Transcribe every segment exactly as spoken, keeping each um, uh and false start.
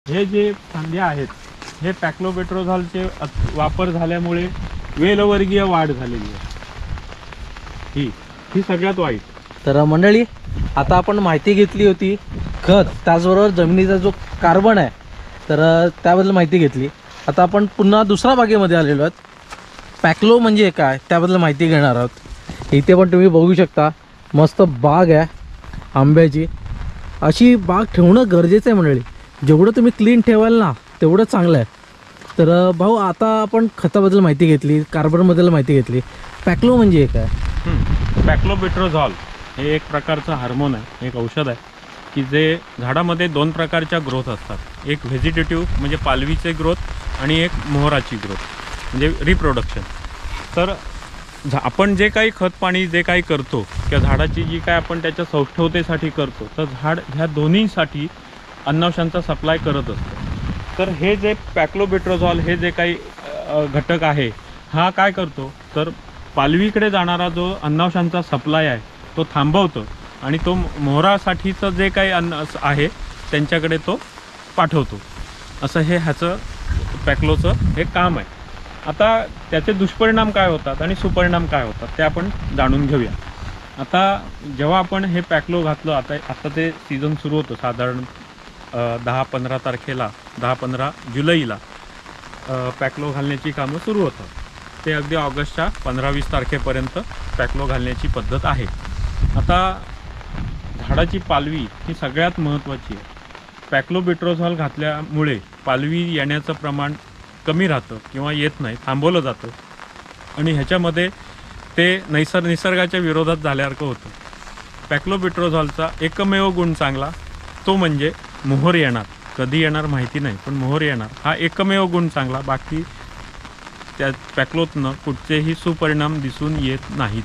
हे जे फांद्या आहेत हे पॅक्लोबेट्रोझॉलचे वापर झाल्यामुळे वेलवर्गीय वाढ झालेली आहे, ही ही सगळ्यात वाईट. तर मंडळी, आता आपण माहिती घेतली होती खत, त्याचबरोबर जमिनीचा जो कार्बन आहे तर त्याबद्दल माहिती घेतली. आता आपण पुन्हा दुसऱ्या बागेमध्ये आलेलो आहोत. पॅक्लो म्हणजे काय त्याबद्दल माहिती घेणार आहोत. इथे पण तुम्ही बघू शकता मस्त बाग आहे आंब्याची. अशी बाग ठेवणं गरजेचं आहे मंडळी. जेवढं तुम्ही क्लीन ठेवाल ना तेवढं चांगलं आहे. तर भाऊ, आता आपण खताबद्दल माहिती घेतली, कार्बनबद्दल माहिती घेतली. पॅक्लो म्हणजे काय? पॅक्लोबेट्रोझॉल हे एक प्रकारचं हार्मोन आहे, एक औषध आहे की जे झाडामध्ये दोन प्रकारच्या ग्रोथ असतात. एक व्हेजिटेटिव्ह म्हणजे पालवीचे ग्रोथ आणि एक मोहराची ग्रोथ म्हणजे रिप्रोडक्शन. तर झा आपण जे काही खत पाणी जे काही करतो किंवा झाडाची जी काय आपण त्याच्या सौष्ठवतेसाठी करतो, तर झाड ह्या दोन्हीसाठी अन्नवशांचा सप्लाय करत असतो. तर हे जे पॅक्लोबेट्रोझॉल हे जे काही घटक आहे हा काय करतो, तर पालवीकडे जाणारा जो अन्नवशांचा सप्लाय आहे तो थांबवतो आणि तो मोहरासाठीचं जे काही अन्न आहे त्यांच्याकडे तो पाठवतो. असं हे ह्याचं पॅक्लोचं हे काम आहे. आता त्याचे दुष्परिणाम काय होतात आणि सुपरिणाम काय होतात ते आपण जाणून घेऊया. आता जेव्हा आपण हे पॅक्लो घातलं, आता आता ते सीझन सुरू होतं साधारण दहा पंधरा तारखेला, दहा पंधरा जुलैला पॅक्लो घालण्याची कामं सुरू होतात. ते अगदी ऑगस्टच्या पंधरा वीस तारखेपर्यंत पॅक्लो घालण्याची पद्धत आहे. आता झाडाची पालवी ही सगळ्यात महत्त्वाची आहे. पॅक्लोबेट्रोझॉल घातल्यामुळे पालवी येण्याचं प्रमाण कमी राहतं किंवा येत नाही, थांबवलं जातं. आणि ह्याच्यामध्ये ते नैसर्ग निसर्गाच्या विरोधात झाल्यासारखं होतं. पॅक्लोबेट्रोझॉलचा एकमेव गुण चांगला तो म्हणजे मोहर येणार. कधी येणार माहिती नाही, पण मोहर येणार हा एकमेव गुण चांगला. बाकी त्या पॅक्लोतनं कुठचेही सुपरिणाम दिसून येत नाहीत.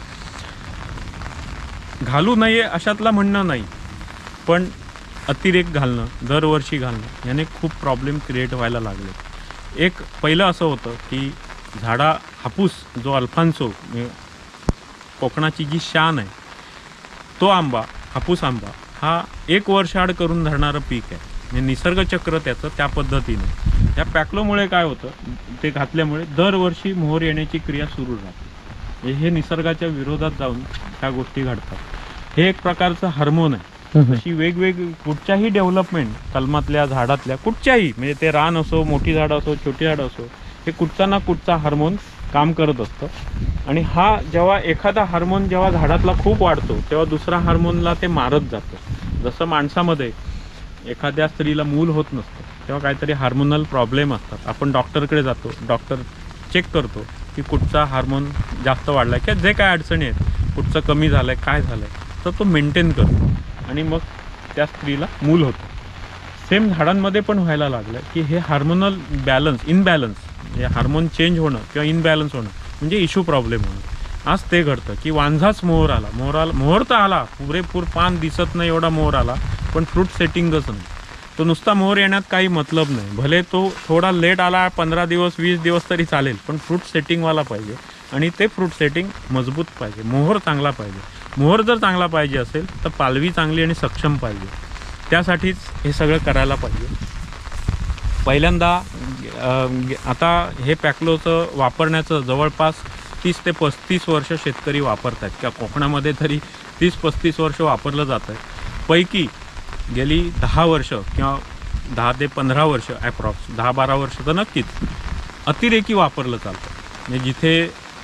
घालू नये अशातला म्हणणं नाही, पण अतिरेक घालणं, दरवर्षी घालणं याने खूप प्रॉब्लेम क्रिएट व्हायला लागले. एक पहिलं असं होतं की झाडा हापूस जो अल्फान्सो कोकणाची जी शान आहे तो आंबा, हापूस आंबा हा एक वर्ष आड करून धरणारं पीक आहे. म्हणजे निसर्गचक्र त्याचं त्या पद्धतीने. या पॅक्लोमुळे काय होतं, ते घातल्यामुळे दरवर्षी मोहर येण्याची क्रिया सुरू राहते. हे निसर्गाच्या विरोधात जाऊन ह्या गोष्टी घडतात. हे एक प्रकारचं हार्मोन आहे. अशी वेगवेगळी कुठच्याही डेव्हलपमेंट कलमातल्या झाडातल्या कुठच्याही, म्हणजे ते रान असो, मोठी झाडं असो, छोटी झाडं असो, हे कुठचा ना कुठचा हार्मोन काम करत असतं. आणि हा जेव्हा एखादा हार्मोन जेव्हा झाडातला खूप वाढतो तेव्हा दुसरा हार्मोनला ते मारत जातं. जसं माणसामध्ये एखाद्या स्त्रीला मूल होत नसतं तेव्हा काहीतरी हार्मोनल प्रॉब्लेम असतात. आपण डॉक्टरकडे जातो, डॉक्टर चेक करतो की कुठचा हार्मोन जास्त वाढला आहे किंवा जे काय अडचणी आहेत कुठचं कमी झालं आहे, काय झालं आहे, तर तो मेंटेन करतो आणि मग त्या स्त्रीला मूल होतं. सेम झाडांमध्ये पण व्हायला लागलं की हे हार्मोनल बॅलन्स, इनबॅलन्स, म्हणजे हार्मोन चेंज होणं किंवा इनबॅलन्स होणं म्हणजे इश्यू प्रॉब्लेम होणं. आज ते घडतं की वांझाच मोहर आला, मोहराला मोहर तर आला, पुरेपूर पान दिसत नाही एवढा मोहर आला, पण फ्रूट सेटिंगच नाही. तो नुसता मोहर येण्यात काही मतलब नाही. भले तो थोडा लेट आला, पंधरा दिवस वीस दिवस तरी चालेल, पण फ्रूट सेटिंगवाला पाहिजे. आणि ते फ्रूट सेटिंग मजबूत पाहिजे, मोहर चांगला पाहिजे. मोहर जर चांगला पाहिजे असेल तर पालवी चांगली आणि सक्षम पाहिजे. त्यासाठीच हे सगळं करायला पाहिजे. पहिल्यांदा आता हे पॅक्लोचं वापरण्याचं जवळपास तीस ते पस्तीस वर्ष शेतकरी वापरत आहेत किंवा कोकणामध्ये तरी तीस पस्तीस वर्ष वापरलं जातं आहे. पैकी गेली दहा वर्ष किंवा दहा ते पंधरा वर्ष ॲप्रॉक्स दहा बारा वर्ष तर नक्कीच अतिरेकी वापरलं चालतं. म्हणजे जिथे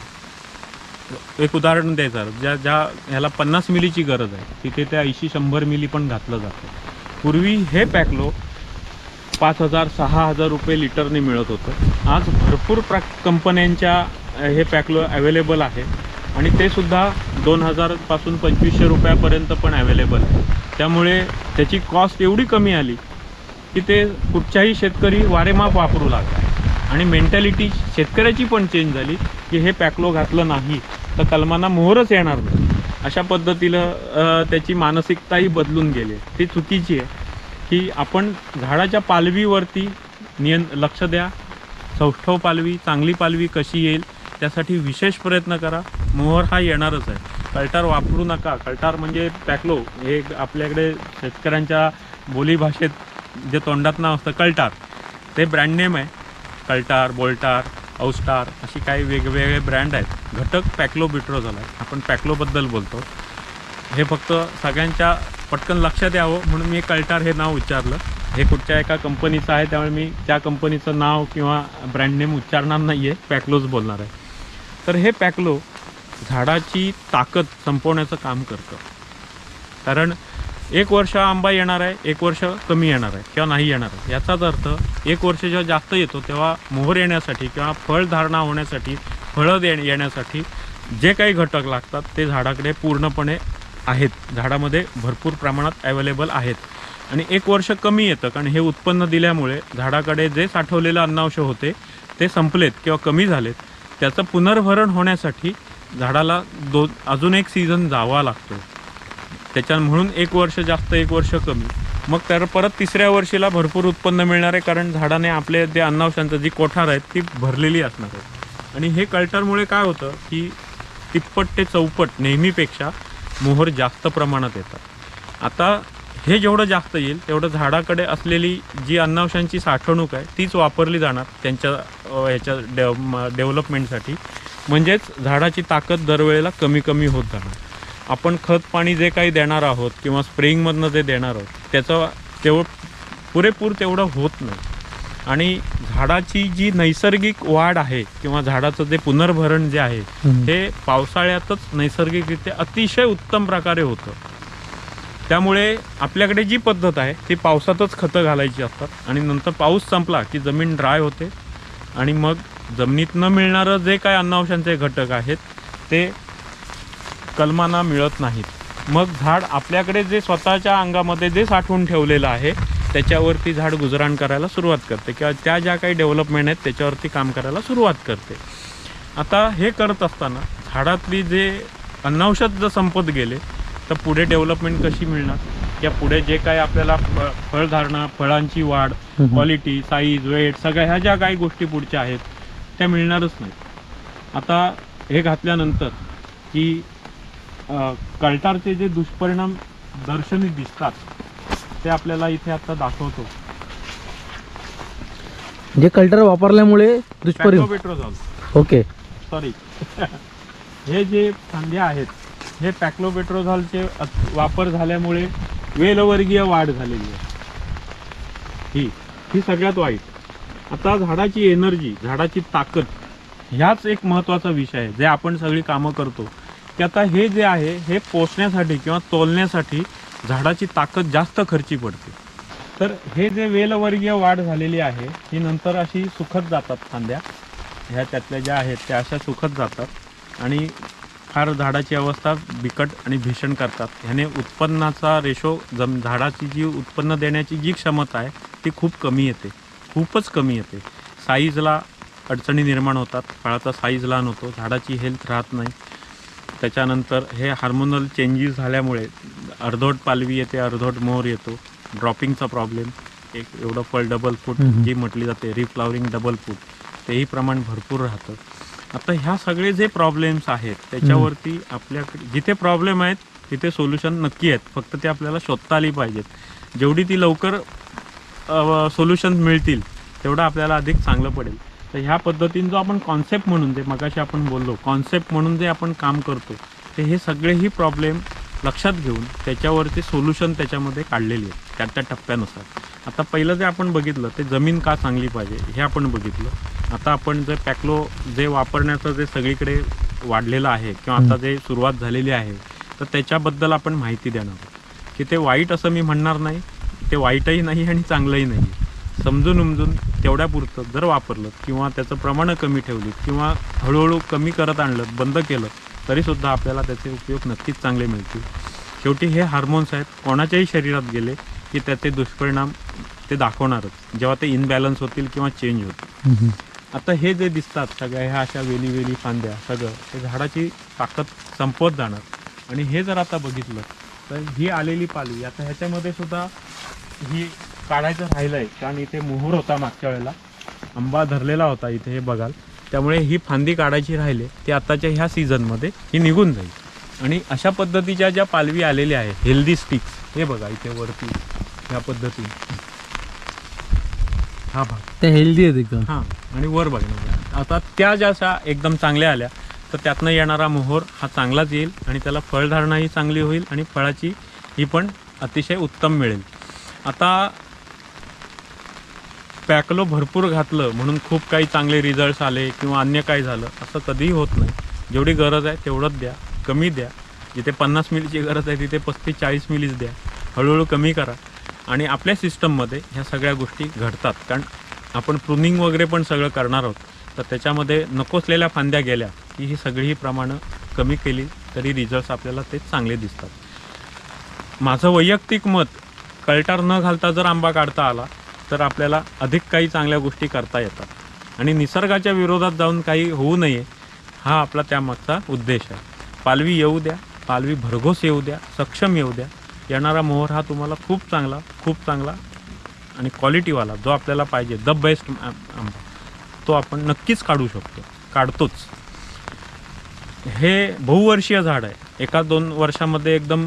एक उदाहरण द्यायचं, ज्या ज्या ह्याला पन्नास मिलीची गरज आहे तिथे त्या ऐंशी शंभर मिली पण घातलं जातं. पूर्वी हे पॅक्लो पाच हजार सहा हजार रुपये लिटरने मिळत होतं. आज भरपूर प्र कंपन्यांच्या हे पॅक्लो अवेलेबल आहे आणि ते सुद्धा दोन हजारपासून पंचवीसशे रुपयापर्यंत पण अवेलेबल आहे. त्यामुळे त्याची कॉस्ट एवढी कमी आली की ते कुठच्याही शेतकरी वारेमाप वापरू लागला. आणि मेंटॅलिटी शेतकऱ्याची पण चेंज झाली की हे पॅक्लो घातलं नाही तर कलमांना मोहरच येणार नाही, अशा पद्धतीनं त्याची मानसिकताही बदलून गेली. ती चुकीची आहे की आपण झाडाच्या पालवीवरती नियं लक्ष द्या. सौष्ठव पालवी, चांगली पालवी कशी येईल त्यासाठी विशेष प्रयत्न करा. मोहर हा येणारच आहे. कल्टार वापरू नका. कल्टार म्हणजे पॅक्लो हे आपल्याकडे शेतकऱ्यांच्या बोलीभाषेत जे तोंडात नाव असतं कल्टार, ते ब्रँड नेम आहे. कल्टार, बोल्टार, औस्टार अशी काही वेगवेगळे ब्रँड आहेत. घटक पॅक्लोबिट्रोझोल आहे. आपण पॅक्लोबद्दल बोलतो. हे फक्त सगळ्यांच्या पटकन लक्षात यावं म्हणून मी कल्टार हे नाव उच्चारलं. हे कुठच्या एका कंपनीचं आहे, त्यामुळे मी त्या कंपनीचं नाव किंवा ब्रँड नेम उच्चारणार नाही आहे, पॅक्लोज बोलणार आहे. तर हे पॅक्लो झाडाची ताकद संपवण्याचं काम करतं. कारण एक वर्ष आंबा येणार आहे, एक वर्ष कमी येणार आहे किंवा नाही येणार आहे. याचाच अर्थ एक वर्ष जेव्हा जास्त येतो तेव्हा मोहर येण्यासाठी किंवा फळधारणा होण्यासाठी, फळं दे येण्यासाठी जे काही घटक लागतात ते झाडाकडे पूर्णपणे आहेत, झाडामध्ये भरपूर प्रमाणात अवेलेबल आहेत. आणि एक वर्ष कमी येतं कारण हे उत्पन्न दिल्यामुळे झाडाकडे जे साठवलेलं अन्नांश होते ते संपलेत किंवा कमी झालेत. त्याचं पुनर्भरण होण्यासाठी झाडाला दोन अजून एक सीझन जावा लागतो. त्याच्या म्हणून एक वर्ष जास्त, एक वर्ष कमी. मग तर परत तिसऱ्या वर्षीला भरपूर उत्पन्न मिळणार आहे, कारण झाडाने आपले जे अन्नांशांचं जी कोठार आहेत ती भरलेली असणार आहे. आणि हे कल्टरमुळे काय होतं की तिप्पट ते चौपट नेहमीपेक्षा मोहर जास्त प्रमाणात येतात. आता हे जेवढं जास्त येईल तेवढं झाडाकडे असलेली जी अन्नांशांची साठवणूक आहे तीच वापरली जाणार त्यांच्या ह्याच्या डेव डेव्हलपमेंटसाठी. म्हणजेच झाडाची ताकद दरवेळेला कमी कमी होत जाणार. आपण खत पाणी जे काही देणार आहोत किंवा स्प्रेइंगमधनं जे देणार आहोत त्याचं तेवढं पुरेपूर तेवढं होत नाही. आणि झाडाची जी नैसर्गिक वाढ आहे किंवा झाडाचं जे पुनर्भरण जे आहे हे पावसाळ्यातच नैसर्गिकरित्या अतिशय उत्तम प्रकारे होतं. त्यामुळे आपल्याकडे जी पद्धत आहे ती पावसातच खतं घालायची असतात आणि नंतर पाऊस संपला की जमीन ड्राय होते आणि मग जमिनीत न मिळणारं जे काय अन्नांशांचे घटक आहेत ते कलमांना मिळत नाहीत. मग झाड आपल्याकडे जे स्वतःच्या अंगामध्ये जे साठवून ठेवलेलं आहे त्याच्यावरती झाड गुजराण करायला सुरुवात करते किंवा त्या ज्या काही डेव्हलपमेंट आहेत त्याच्यावरती काम करायला सुरुवात करते. आता हे करत असताना झाडातली जे अन्नांशात जर संपत गेले तर पुढे डेव्हलपमेंट कशी मिळणार किंवा पुढे जे काही आपल्याला फ फळधारणा, फळांची वाढ, क्वालिटी, साईज, वेट सगळ्या ह्या ज्या काही गोष्टी पुढच्या आहेत त्या मिळणारच नाही. आता हे घातल्यानंतर की कल्टारचे जे दुष्परिणाम दर्शनी दिसतात ते आपल्याला इथे आता दाखवतो. जे कल्टर वापरल्यामुळे दुष्परिणाम पॅक्लोबिट्रोझोल ओके सॉरी हे जे फांद्या आहेत हे पॅक्लोबिट्रोझोलचे वापर झाल्यामुळे वेलवर्गीय वाढ झालेली आहे. ही ही सगळ्यात वाईट. आता झाडाची एनर्जी, झाडाची ताकद ह्याच एक महत्त्वाचा विषय आहे जे आपण सगळी कामं करतो की आता हे जे आहे हे पोचण्यासाठी किंवा तोलण्यासाठी झाडाची ताकद जास्त खर्ची पडते. तर हे जे वेलवर्गीय वाढ झालेली आहे ही नंतर अशी सुखत जातात फांद्या, ह्या त्यातल्या ज्या आहेत त्या अशा सुखत जातात आणि फार झाडाची अवस्था बिकट आणि भीषण करतात. ह्याने उत्पन्नाचा रेशो जम झाडाची जी उत्पन्न देण्याची जी क्षमता आहे ती खूप कमी येते, खूपच कमी येते. साईजला अडचणी निर्माण होतात, फळाचा साईज लहान होतो, झाडाची हेल्थ राहत नाही. त्याच्यानंतर हे हार्मोनल चेंजेस झाल्यामुळे अर्धवट पालवी येते, अर्धवट मोहर येतो, ड्रॉपिंगचा प्रॉब्लेम, एक एवढं फळ डबल फूट जी म्हटली जाते रिफ्लावरिंग डबल फूट तेही प्रमाण भरपूर राहतं. आता ह्या सगळे जे प्रॉब्लेम्स आहेत त्याच्यावरती आपल्याकडे जिथे प्रॉब्लेम आहेत तिथे सोल्युशन नक्की आहेत, फक्त ते आपल्याला शोधता आली पाहिजेत. जेवढी ती लवकर सोल्युशन मिळतील तेवढं आपल्याला अधिक चांगलं पडेल. तर ह्या पद्धतीने जो आपण कॉन्सेप्ट म्हणून जे मगाशी आपण बोललो कॉन्सेप्ट म्हणून जे आपण काम करतो ते हे सगळेही प्रॉब्लेम लक्षात घेऊन त्याच्यावरती सोल्युशन त्याच्यामध्ये काढलेली आहेत त्या त्या टप्प्यानुसार. आता पहिलं जे आपण बघितलं ते जमीन का चांगली पाहिजे हे आपण बघितलं. आता आपण जे पॅक्लो जे वापरण्याचं जे सगळीकडे वाढलेलं आहे किंवा आता जे सुरुवात झालेली आहे तर त्याच्याबद्दल आपण माहिती देणार आहोत की ते वाईट असं मी म्हणणार नाही, ते वाईटही नाही आणि चांगलंही नाही. समजून उमजून तेवढ्यापुरतं जर वापरलं किंवा त्याचं प्रमाण कमी ठेवली किंवा हळूहळू कमी करत आणलं, बंद केलं तरीसुद्धा आपल्याला त्याचे उपयोग नक्कीच चांगले मिळतील. शेवटी हे हार्मोन्स आहेत, कोणाच्याही शरीरात गेले की त्याचे दुष्परिणाम ते दाखवणारच जेव्हा ते इनबॅलन्स होतील किंवा चेंज होतील. आता हे जे दिसतात सगळ्या ह्या अशा वेली वेली फांद्या सगळं हे झाडाची ताकद संपवत जाणार. आणि हे जर आता बघितलं तर ही आलेली पालवी आता ह्याच्यामध्ये सुद्धा ही काढायचं राहिलं आहे कारण इथे मोहर होता, मागच्या वेळेला आंबा धरलेला होता इथे हे बघाल, त्यामुळे ही फांदी काढायची राहिले ती आताच्या ह्या सीझनमध्ये ही निघून जाईल. आणि अशा पद्धतीच्या ज्या पालवी आलेल्या आहेत हेल्दी स्टिक्स हे बघा इथे वरती ह्या पद्धतीने हा भाग त्या हेल्दी आहेत एकदम. हां आणि वर बघा ना. आता त्या ज्या एकदम चांगल्या आल्या तर त्यातनं येणारा मोहर हा चांगलाच येईल आणि त्याला फळधारणाही चांगली होईल आणि फळाची ही पण अतिशय उत्तम मिळेल. आता पॅकलो भरपूर घातलं म्हणून खूप काही चांगले रिझल्ट्स आले किंवा अन्य काही झालं असं कधीही होत नाही. जेवढी गरज आहे तेवढंच द्या, कमी द्या. जिथे पन्नास मिलीची गरज आहे तिथे पस्तीस चाळीस मिलीच द्या. हळूहळू कमी करा आणि आपल्या सिस्टममध्ये ह्या सगळ्या गोष्टी घडतात. कारण आपण प्रूनिंग वगैरे पण सगळं करणार आहोत तर त्याच्यामध्ये नको असलेल्या फांद्या गेल्या की ही सगळी ही प्रमाणं कमी केली तरी रिझल्ट्स आपल्याला ते चांगले दिसतात. माझं वैयक्तिक मत, कल्टार न घालता जर आंबा काढता आला तर आपल्याला अधिक काही चांगल्या गोष्टी करता येतात आणि निसर्गाच्या विरोधात जाऊन काही होऊ नये हा आपला त्यामागचा उद्देश आहे. पालवी येऊ द्या, पालवी भरघोस येऊ द्या, सक्षम येऊ द्या. येणारा मोहर हा तुम्हाला खूप चांगला खूप चांगला आणि क्वालिटीवाला जो आपल्याला पाहिजे द बेस्ट आंबा तो आपण नक्कीच काढू शकतो, काढतोच. हे बहुवर्षीय झाड आहे. एका दोन वर्षामध्ये एकदम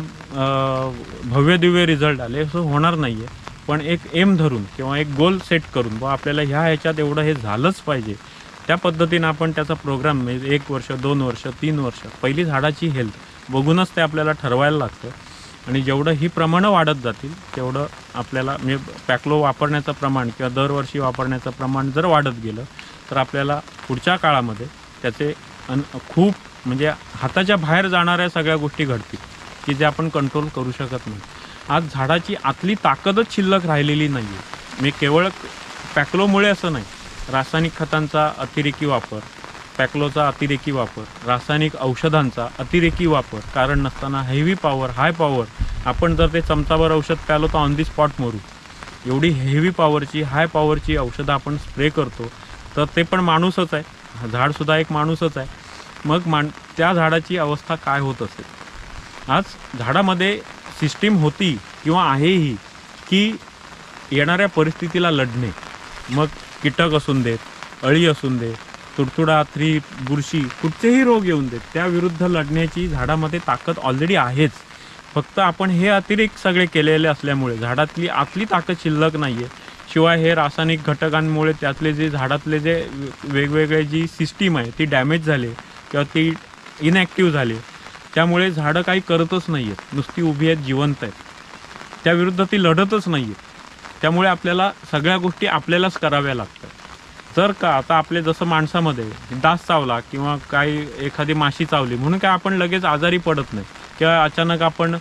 भव्य दिव्य रिझल्ट आले असं होणार नाही आहे. पण एक एम धरून किंवा एक गोल सेट करून व आपल्याला ह्या ह्याच्यात एवढं हे झालंच पाहिजे त्या पद्धतीनं आपण त्याचा प्रोग्राम म्हणजे एक वर्ष दोन वर्ष तीन वर्ष पहिली झाडाची हेल्थ बघूनच ते आपल्याला ठरवायला लागतं. आणि जेवढं ही प्रमाणं वाढत जातील तेवढं आपल्याला म्हणजे पॅकलो वापरण्याचं प्रमाण किंवा दरवर्षी वापरण्याचं प्रमाण जर वाढत गेलं तर आपल्याला पुढच्या काळामध्ये त्याचे अन खूप म्हणजे हाताच्या बाहेर जाणाऱ्या सगळ्या गोष्टी घडतील की जे आपण कंट्रोल करू शकत नाही. आज झाडाची आतली ताकदच शिल्लक राहिलेली नाही आहे. मी केवळ पॅकलोमुळे असं नाही, रासायनिक खतांचा अतिरेकी वापर, पॅकलोचा अतिरेकी वापर, रासायनिक औषधांचा अतिरेकी वापर, कारण नसताना हेवी पॉवर हाय पॉवर आपण जर ते चमचाभर औषध प्यालो तर ऑन दी स्पॉट मरू. एवढी हेवी पॉवरची हाय पॉवरची औषधं आपण स्प्रे करतो तर ते पण माणूसच आहे, झाडसुद्धा एक माणूसच आहे. मग मान त्या झाडाची अवस्था काय होत असेल. आज झाडामध्ये सिस्टीम होती किंवा आहेही की येणाऱ्या परिस्थितीला लढणे. मग कीटक असून देत, अळी असून देत, तुडतुडा, थ्रीप, बुरशी, कुठचेही रोग येऊन देत त्याविरुद्ध लढण्याची झाडामध्ये ताकद ऑलरेडी आहेच. फक्त आपण हे अतिरेक सगळे केलेले असल्यामुळे झाडातली आतली ताकद शिल्लक नाही आहे. शिवाय हे रासायनिक घटकांमुळे त्यातले जे झाडातले जे वेगवेगळे जी सिस्टीम आहे ती डॅमेज झाली किंवा ती इनॅक्टिव्ह झाली. त्यामुळे झाडं काही करतच नाही आहेत, नुसती उभी आहेत, जिवंत आहेत. त्याविरुद्ध ती लढतच नाही आहेत. त्यामुळे आपल्याला सगळ्या गोष्टी आपल्यालाच कराव्या लागतात. जर का आता आपले जसं माणसामध्ये डास चावला किंवा काही एखादी माशी चावली म्हणून काय आपण लगेच आजारी पडत नाही किंवा अचानक आपण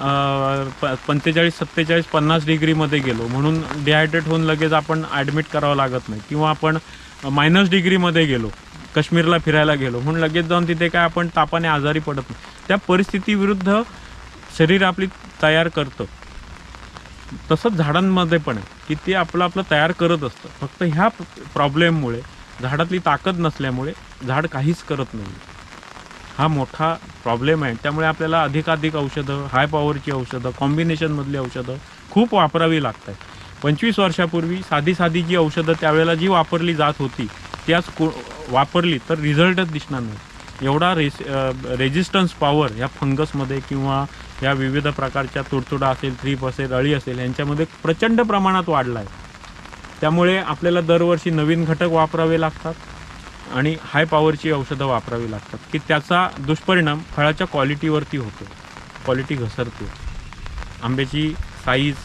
पंचेचाळीस सत्तेचाळीस पन्नास डिग्रीमध्ये गेलो म्हणून डिहायड्रेट होऊन लगेच आपण ॲडमिट करावं लागत नाही. किंवा आपण मायनस डिग्रीमध्ये गेलो, काश्मीरला फिरायला गेलो म्हणून लगेच जाऊन तिथे काय आपण तापाने आजारी पडत नाही. त्या परिस्थितीविरुद्ध शरीर आपली तयार करतं. तसंच झाडांमध्ये पण आहे की ते आपलं आपलं तयार करत असतं. फक्त ह्या प्रॉब्लेममुळे झाडातली ताकद नसल्यामुळे झाड काहीच करत नाही. हा मोठा प्रॉब्लेम आहे. त्यामुळे आपल्याला अधिकाधिक औषधं, हाय पॉवरची औषधं, कॉम्बिनेशनमधली औषधं खूप वापरावी लागत आहेत. पंचवीस वर्षापूर्वी साधी साधी जी औषधं त्यावेळेला जी वापरली जात होती ती आज को वापरली तर रिझल्टच दिसणार नाही. एवढा रेस रेजिस्टन्स पॉवर ह्या फंगसमध्ये किंवा या विविध प्रकारच्या तुडतुडा असेल, थ्रीप असेल, अळी असेल यांच्यामध्ये प्रचंड प्रमाणात वाढला आहे. त्यामुळे आपल्याला दरवर्षी नवीन घटक वापरावे लागतात आणि हाय पॉवरची औषधं वापरावी लागतात की त्याचा दुष्परिणाम फळाच्या क्वालिटीवरती होतो. क्वालिटी घसरते, आंब्याची साईज,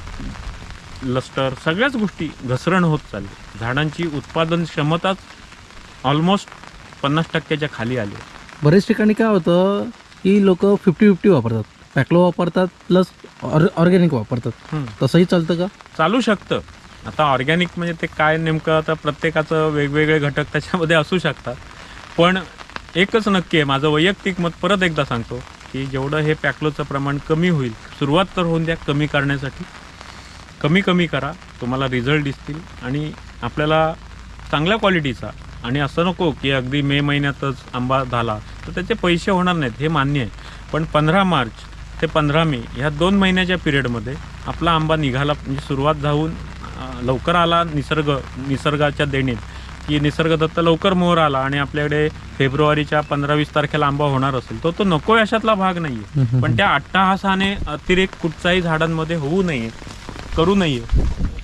लस्टर सगळ्याच गोष्टी घसरण होत चालली. झाडांची उत्पादन क्षमताच ऑलमोस्ट पन्नास टक्क्याच्या खाली आली. बरेच ठिकाणी काय होतं की लोक फिफ्टी फिफ्टी वापरतात, पॅकलो वापरतात प्लस ऑर्गॅनिक वापरतात. तसंही चालतं का? चालू शकतं. आता ऑर्गॅनिक म्हणजे ते काय नेमकं आता प्रत्येकाचं वेगवेगळे घटक त्याच्यामध्ये असू शकतात. पण एकच नक्की आहे, माझं वैयक्तिक मत परत एकदा सांगतो की जेवढं हे पॅकलोचं प्रमाण कमी होईल, सुरुवात तर होऊन द्या कमी करण्यासाठी. कमी कमी करा, तुम्हाला रिझल्ट दिसतील आणि आपल्याला चांगल्या क्वालिटीचा. आणि असं नको की अगदी मे महिन्यातच आंबा झाला तर त्याचे पैसे होणार नाहीत, हे मान्य आहे. पण पंधरा मार्च ते पंधरा मे ह्या दोन महिन्याच्या पिरियडमध्ये आपला आंबा निघाला म्हणजे सुरुवात जाऊन लवकर आला निसर्ग निसर्गाच्या देणीत की निसर्गदत्त लवकर मोहर आला आणि आपल्याकडे फेब्रुवारीच्या पंधरा वीस तारखेला आंबा होणार असेल तो तो नको अशातला भाग नाही आहे. पण त्या अट्टाहासाने अतिरेक कुठचाही झाडांमध्ये होऊ नये, करू नये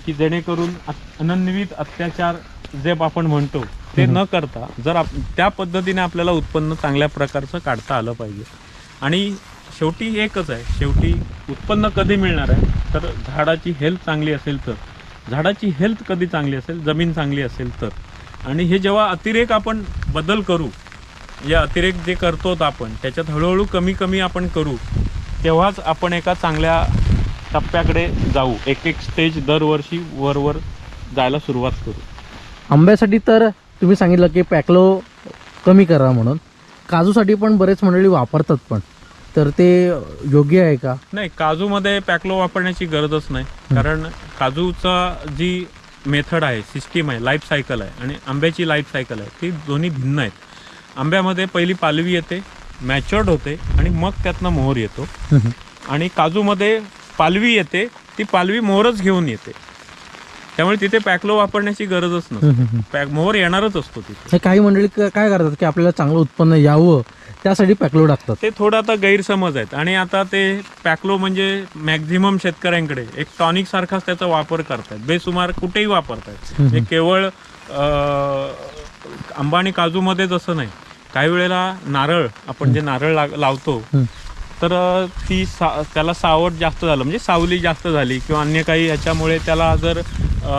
की जेणेकरून अत- अनन्वित अत्याचार जे आपण म्हणतो ते न करता जर आप त्या पद्धतीने आपल्याला उत्पन्न चांगल्या प्रकारचं काढता आलं पाहिजे. आणि शेवटी एकच आहे, शेवटी उत्पन्न कधी मिळणार आहे तर झाडाची हेल्थ चांगली असेल तर. झाडाची हेल्थ कधी चांगली असेल, जमीन चांगली असेल तर. आणि हे जेव्हा अतिरेक आपण बदल करू, या अतिरेक जे करतो आपण त्याच्यात हळूहळू कमी कमी आपण करू, तेव्हाच आपण एका चांगल्या टप्प्याकडे जाऊ. एक एक स्टेज दरवर्षी वरवर जायला सुरुवात करू. आंब्यासाठी तर तुम्ही सांगितलं की पॅकलो कमी करा म्हणून, काजूसाठी पण बरेच मंडळी वापरतात, पण तर ते योग्य आहे का? नाही, काजूमध्ये पॅकलो वापरण्याची गरजच नाही. कारण काजूचा जी मेथड आहे, सिस्टीम आहे, लाईफ सायकल आहे आणि आंब्याची लाईफ सायकल आहे, ती दोन्ही भिन्न आहेत. आंब्यामध्ये पहिली पालवी येते, मॅच्युअर्ड होते आणि मग त्यातनं मोहर येतो. आणि काजूमध्ये पालवी येते, ती पालवी मोहरच घेऊन येते. त्यामुळे तिथे पॅकलो वापरण्याची गरजच नसते. पॅक मोहर येणारच असतो तिथे. हे काही मंडळी क- काय करतात की आपल्याला चांगलं उत्पन्न यावं त्यासाठी पॅकलो टाकतात. ते थोडं आता गैरसमज आहेत. आणि आता ते पॅकलो म्हणजे मॅक्झिमम शेतकऱ्यांकडे एक टॉनिक सारखाच त्याचा वापर करतात, बेसुमार कुठेही वापरतात. हे केवळ अं, आंबा आणि काजूमध्येच असं नाही. काही वेळेला नारळ, आपण जे नारळ ला- लावतो तर अ, ती सा त्याला सावट जास्त झालं, म्हणजे सावली जास्त झाली किंवा अन्य काही ह्याच्यामुळे त्याला जर अ,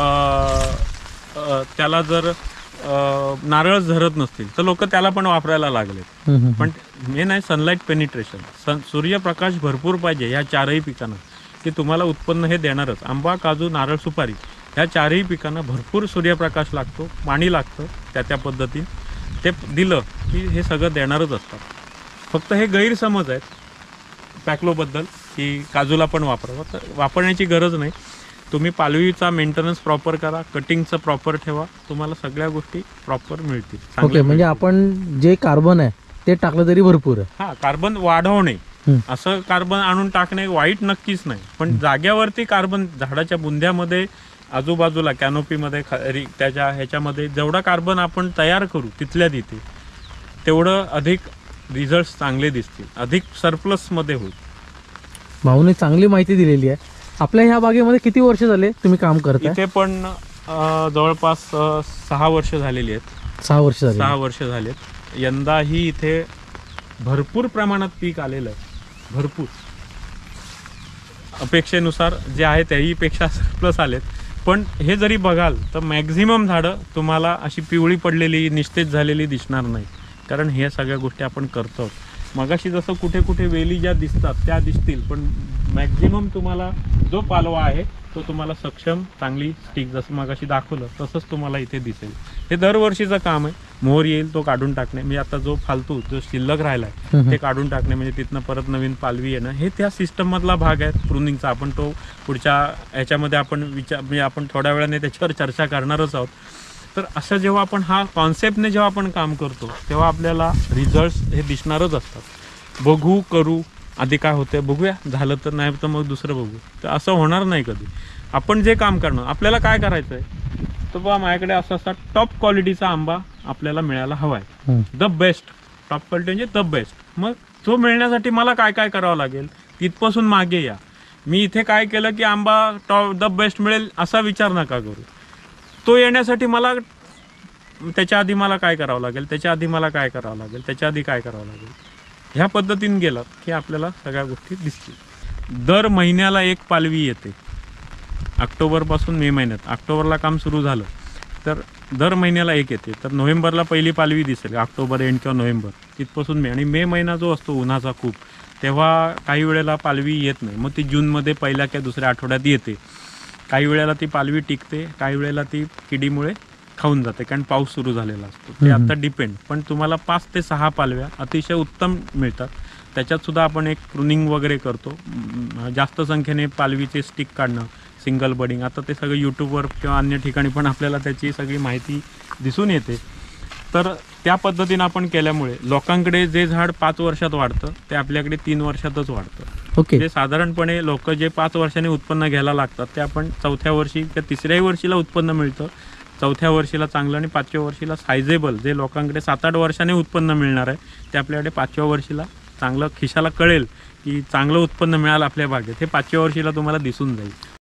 अ, त्याला जर अ, नारळ झरत नसतील तर लोक त्याला पण वापरायला लागले. पण मेन आहे सनलाईट पेनिट्रेशन. सन सूर्यप्रकाश भरपूर पाहिजे ह्या चारही पिकांना, की तुम्हाला उत्पन्न हे देणारच. आंबा, काजू, नारळ, सुपारी ह्या चारही पिकांना भरपूर सूर्यप्रकाश लागतो, पाणी लागतं. त्या त्या पद्धतीने ते दिलं की हे सगळं देणारच असतात. फक्त हे गैरसमज आहेत पॅकलोबद्दल की काजूला पण वापरावं, तर वापरण्याची गरज नाही. तुम्ही पालवीचा मेंटेनन्स प्रॉपर करा, कटिंगचं प्रॉपर ठेवा, तुम्हाला सगळ्या गोष्टी प्रॉपर मिळतील. ओके, चांगल्या म्हणजे मिळतील. आपण जे कार्बन आहे ते टाकलं तरी भरपूर आहे. हा, कार्बन वाढवणे, हं. असं कार्बन आणून टाकणे वाईट नक्कीच नाही. पण जाग्यावरती कार्बन झाडाच्या बुंध्यामध्ये, आजूबाजूला कॅनोपीमध्ये, ख- त्याच्या ह्याच्यामध्ये जेवढा कार्बन आपण तयार करू तिथल्या तिथे, तेवढं अधिक रिझल्ट चांगले दिसतील, अधिक सरप्लसमध्ये होईल. भाऊने चांगली माहिती दिलेली आहे. आपल्या ह्या बागेमध्ये किती वर्ष झाले तुम्ही काम करताय? इथे पण अं, जवळपास अं, सहा वर्ष झालेली आहेत. सहा वर्ष झाली. सहा वर्ष झालेत. यंदाही इथे भरपूर प्रमाणात पीक आलेलं आहे, भरपूर. अपेक्षेनुसार जे आहे त्याहीपेक्षा प्लस आलेत. पण हे जरी बघाल तर मॅक्झिमम झाडं तुम्हाला अशी पिवळी पडलेली, निस्तेज झालेली दिसणार नाही. कारण हे सगळ्या गोष्टी आपण करतो. मगाशी जसं कुठे कुठे वेली ज्या दिसतात त्या दिसतील, पण मॅक्झिमम तुम्हाला जो पालवा आहे तो तुम्हाला सक्षम, चांगली स्टिक जसं मगाशी दाखवलं तसंच तुम्हाला इथे दिसेल. हे दरवर्षीचं काम आहे. मोहर येईल तो काढून टाकणे, म्हणजे आता जो फालतू जो शिल्लक राहिला आहे ते काढून टाकणे, म्हणजे तिथनं परत नवीन पालवी येणं, हे त्या सिस्टममधला भाग आहे प्रुनिंगचा. आपण तो पुढच्या ह्याच्यामध्ये आपण विचार, म्हणजे आपण थोड्या वेळाने त्याच्यावर चर्चा करणारच आहोत. तर असं जेव्हा आपण हा कॉन्सेप्टने जेव्हा आपण काम करतो तेव्हा आपल्याला रिझल्ट्स हे दिसणारच असतात. बघू, करू, आधी काय होतं बघूया, झालं तर, नाही तर मग दुसरं बघू, तर असं होणार नाही कधी. आपण जे काम करणं, आपल्याला काय करायचं आहे तर बा माझ्याकडे असा असा टॉप क्वालिटीचा आंबा आपल्याला मिळायला हवा आहे, द बेस्ट. टॉप क्वालिटी म्हणजे द बेस्ट. मग तो मिळण्यासाठी मला काय काय करावं लागेल तिथपासून मागे या. मी इथे काय केलं की आंबा टॉप द बेस्ट मिळेल असा विचार नका करू. तो येण्यासाठी मला त्याच्या आधी मला काय करावं लागेल, त्याच्या आधी मला काय करावं लागेल, त्याच्या आधी काय करावं लागेल, ह्या पद्धतीने गेलं की आपल्याला सगळ्या गोष्टी दिसतील. दर महिन्याला एक पालवी येते, ऑक्टोबरपासून मे महिन्यात. ऑक्टोबरला काम सुरू झालं तर दर महिन्याला एक येते. तर नोव्हेंबरला पहिली पालवी दिसेल, ऑक्टोबर एंड किंवा नोव्हेंबर, तिथपासून मे. आणि मे महिना जो असतो उन्हाचा खूप, तेव्हा काही वेळेला पालवी येत नाही. मग ती जूनमध्ये पहिल्या किंवा दुसऱ्या आठवड्यात येते. काही वेळेला ती पालवी टिकते, काही वेळेला ती किडीमुळे खाऊन जाते, कारण पाऊस सुरू झालेला असतो. ते आता डिपेंड. पण तुम्हाला पाच ते सहा पालव्या अतिशय उत्तम मिळतात. त्याच्यात सुद्धा आपण एक प्रुनिंग वगैरे करतो. जास्त संख्येने पालवीचे स्टिक काढणं, सिंगल बडिंग, आता ते सगळं यूट्यूबवर किंवा अन्य ठिकाणी पण आपल्याला त्याची सगळी माहिती दिसून येते. तर त्या पद्धतीनं आपण केल्यामुळे लोकांकडे जे झाड पाच वर्षात वाढतं ते आपल्याकडे तीन वर्षातच वाढतं. ओके. जे साधारणपणे लोक जे पाच वर्षांनी उत्पन्न घ्यायला लागतात ते आपण चौथ्या वर्षी किंवा तिसऱ्याही वर्षीला उत्पन्न मिळतं. चौथ्या वर्षीला चांगलं आणि पाचव्या वर्षीला सायझेबल, जे लोकांकडे सात आठ वर्षांनी उत्पन्न मिळणार आहे ते आपल्याकडे पाचव्या वर्षीला चांगलं खिशाला कळेल की चांगलं उत्पन्न मिळालं आपल्या बागेत, हे पाचव्या वर्षीला तुम्हाला दिसून जाईल.